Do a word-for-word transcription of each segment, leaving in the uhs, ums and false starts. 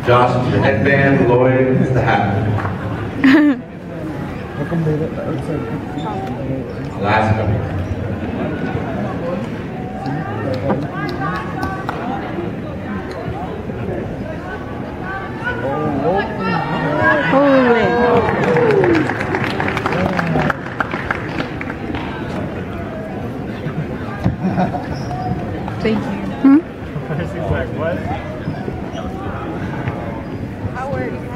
Josh is the headband, Lloyd is the hat. Alaska. Holy. Thank you. Hmm? He's like, what? How are you?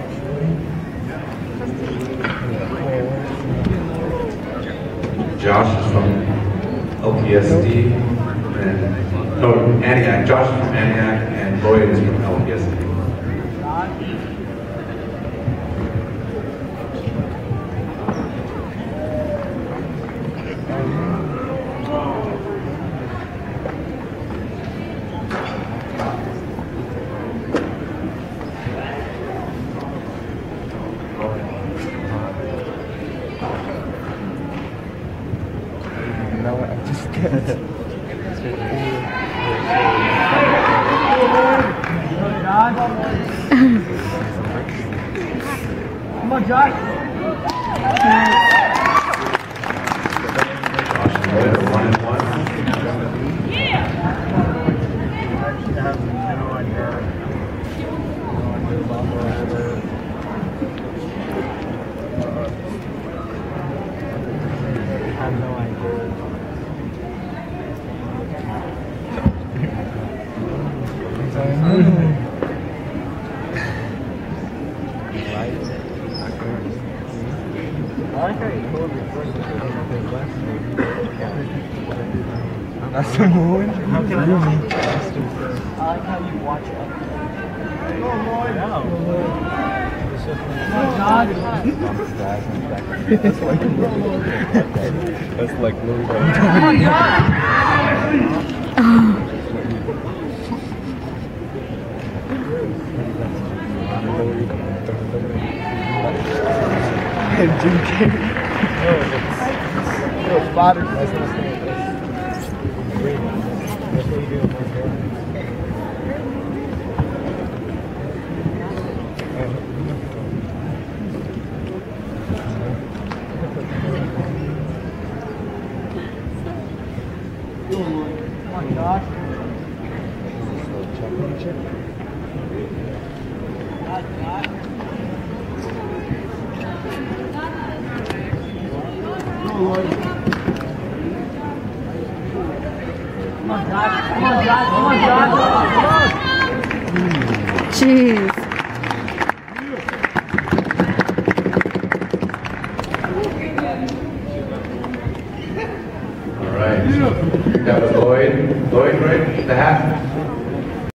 Josh is from L P S D, and no, Antioch. Josh is from Antioch, and Lloyd is from L P S D. No, I'm just kidding. Come on, Josh. Josh and Lloyd are one and one. I have no idea. No idea about that. I have no idea. That's the moon. How can I I like how you watch it. Oh, Lloyd. No. That's like That's like Louis. Oh my God. And Jim Carrey. Oh, it's spotted. That's what I'm saying. That's what you do in Montreal. Come on, Josh. Championship. Come on, Josh. Come on, Josh. Come on, Josh. Jeez. All right. That was Lloyd. Lloyd, right? The hat.